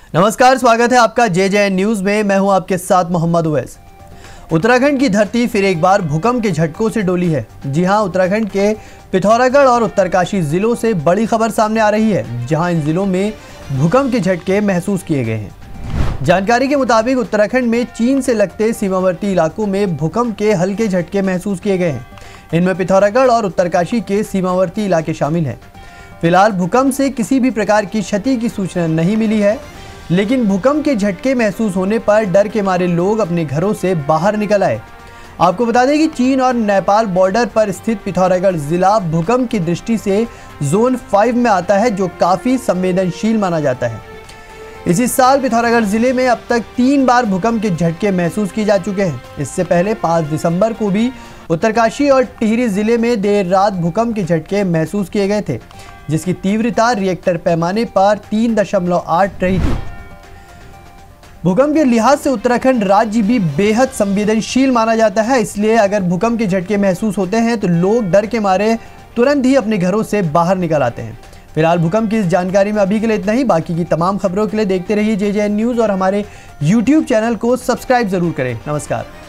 नमस्कार, स्वागत है आपका JJN न्यूज में। मैं हूं आपके साथ मोहम्मद उवैस। उत्तराखंड की धरती फिर एक बार भूकंप के झटकों से डोली है। जी हां, उत्तराखंड के पिथौरागढ़ और उत्तरकाशी जिलों से बड़ी खबर सामने आ रही है, जहां इन जिलों में भूकंप के झटके महसूस किए गए हैं। जानकारी के मुताबिक उत्तराखंड में चीन से लगते सीमावर्ती इलाकों में भूकंप के हल्के झटके महसूस किए गए हैं। इनमें पिथौरागढ़ और उत्तरकाशी के सीमावर्ती इलाके शामिल हैं। फिलहाल भूकंप से किसी भी प्रकार की क्षति की सूचना नहीं मिली है, लेकिन भूकंप के झटके महसूस होने पर डर के मारे लोग अपने घरों से बाहर निकल आए। आपको बता दें कि चीन और नेपाल बॉर्डर पर स्थित पिथौरागढ़ जिला भूकंप की दृष्टि से जोन 5 में आता है, जो काफ़ी संवेदनशील माना जाता है। इसी साल पिथौरागढ़ जिले में अब तक 3 बार भूकंप के झटके महसूस किए जा चुके हैं। इससे पहले 5 दिसंबर को भी उत्तरकाशी और टिहरी जिले में देर रात भूकंप के झटके महसूस किए गए थे, जिसकी तीव्रता रिएक्टर पैमाने पर 3.8 रही थी। भूकंप के लिहाज से उत्तराखंड राज्य भी बेहद संवेदनशील माना जाता है, इसलिए अगर भूकंप के झटके महसूस होते हैं तो लोग डर के मारे तुरंत ही अपने घरों से बाहर निकल आते हैं। फिलहाल भूकंप की इस जानकारी में अभी के लिए इतना ही। बाकी की तमाम खबरों के लिए देखते रहिए JJN न्यूज़ और हमारे YouTube चैनल को सब्सक्राइब जरूर करें। नमस्कार।